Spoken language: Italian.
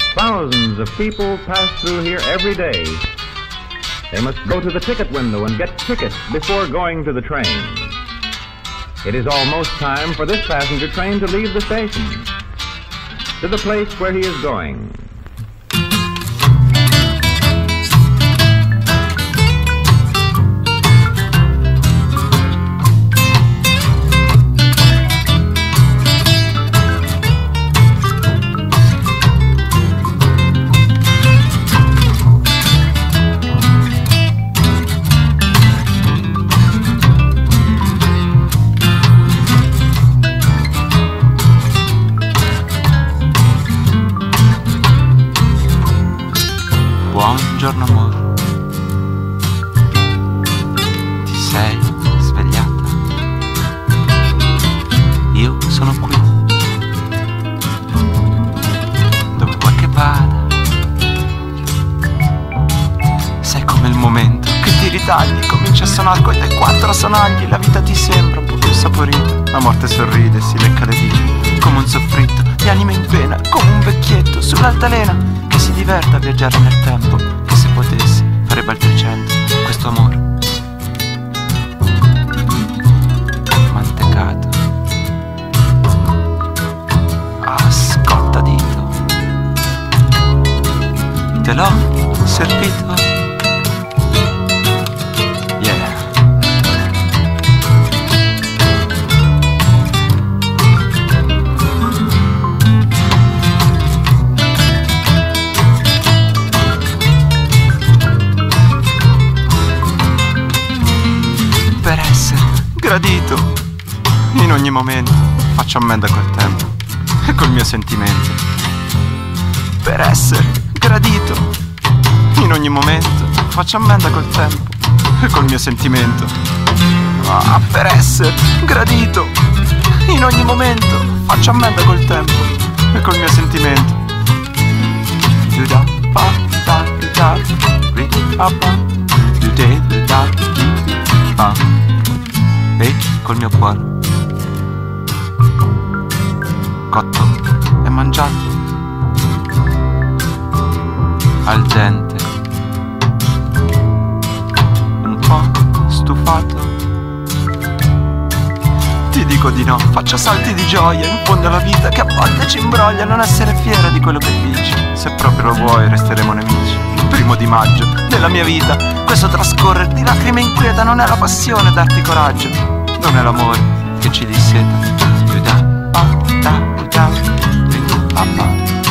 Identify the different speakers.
Speaker 1: Thousands of people pass through here every day. They must go to the ticket window and get tickets before going to the train. It is almost time for this passenger train to leave the station, to the place where he is going.
Speaker 2: Buongiorno amore, ti sei svegliata? Io sono qui, dove vuoi che vada? Sei come il momento che ti ritagli, comincia a suonare con i tuoi 4 sonagli. La vita ti sembra un po' più saporita, la morte sorride e si lecca le dita, come un soffritto di anima in pena, come un vecchietto sull'altalena che si diverte a viaggiare nel tempo, che se potessi farebbe al 300 questo amore mantecato a scottadito. Te l'ho servito, yeah. Per essere gradito in ogni momento, faccio ammenda col tempo e col mio sentimento. Per essere gradito in ogni momento, faccio ammenda col tempo e col mio sentimento. Ah, per essere gradito in ogni momento, faccio ammenda col tempo e col mio sentimento. E col mio cuore cotto e mangiato al dente, un po' stufato. Ti dico di no, faccio salti di gioia in fondo alla vita che a volte ci imbroglia non essere fiera di quello che dici. Se proprio lo vuoi resteremo nemici. Il 1° di maggio della mia vita, questo trascorrere di lacrime inquieta, non è la passione a darti coraggio, non è l'amore che ci disseta.